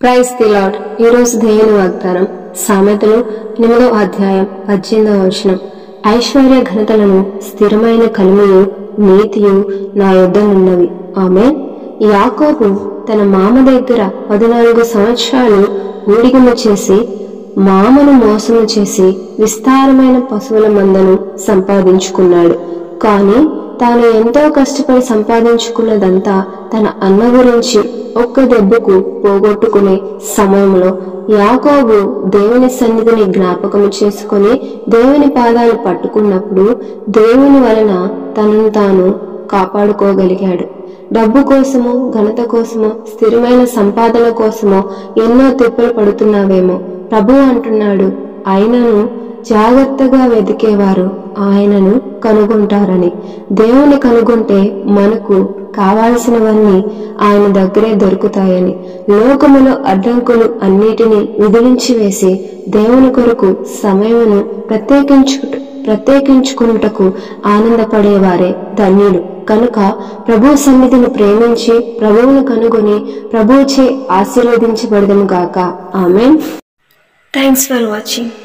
Praise the lord. ఈరోజు దేవుని వాగ్దానం సామెతలు 8వ అధ్యాయం 18వ వచనం. ఐశ్వర్య ఘనతలను స్థిరమైన కలిమియు నీతియు నా యొద్దనున్నవి. ఆమేన్. యాకోబు తన మామ దగ్గర 14 సంవత్సరాలు ఊడిగము చేసి మామను మోసము చేసి విస్తారమైన పశువుల మందను సంపాదించుకున్నాడు. కానీ తాను ఎంతో కష్టపడి సంపాదించుకున్నదంతా తన అన్న గురించి ఒక్క దెబ్బకు పోగొట్టుకునే సమయంలో యాకోబు దేవుని సన్నిధిని జ్ఞాపకము చేసుకుని దేవుని పాదాలు పట్టుకున్నప్పుడు దేవుని వలన తనను తాను కాపాడుకోగలిగాడు. డబ్బు కోసమో ఘనత కోసమో స్థిరమైన సంపాదన కోసమో ఎన్నో తిప్పలు పడుతున్నావేమో. ప్రభువు అంటున్నాడు, ఆయనను జాగ్రత్తగా వెతికేవారు ఆయనను కనుగొంటారని. దేవుని కనుగొంటే మనకు కావాల్సినవన్నీ ఆయన దగ్గరే దొరుకుతాయని. లోకములో అడ్డంకులు అన్నిటినీ విదిలించి వేసి దేవుని కొరకు సమయమును ప్రత్యేకించుకున్నటకు ఆనందపడేవారే ధన్యులు. కనుక ప్రభు సన్నిధిని ప్రేమించి ప్రభువును కనుగొని ప్రభువుచే ఆశీర్వదించబడదము గాక. ఆమేన్. Thanks for watching.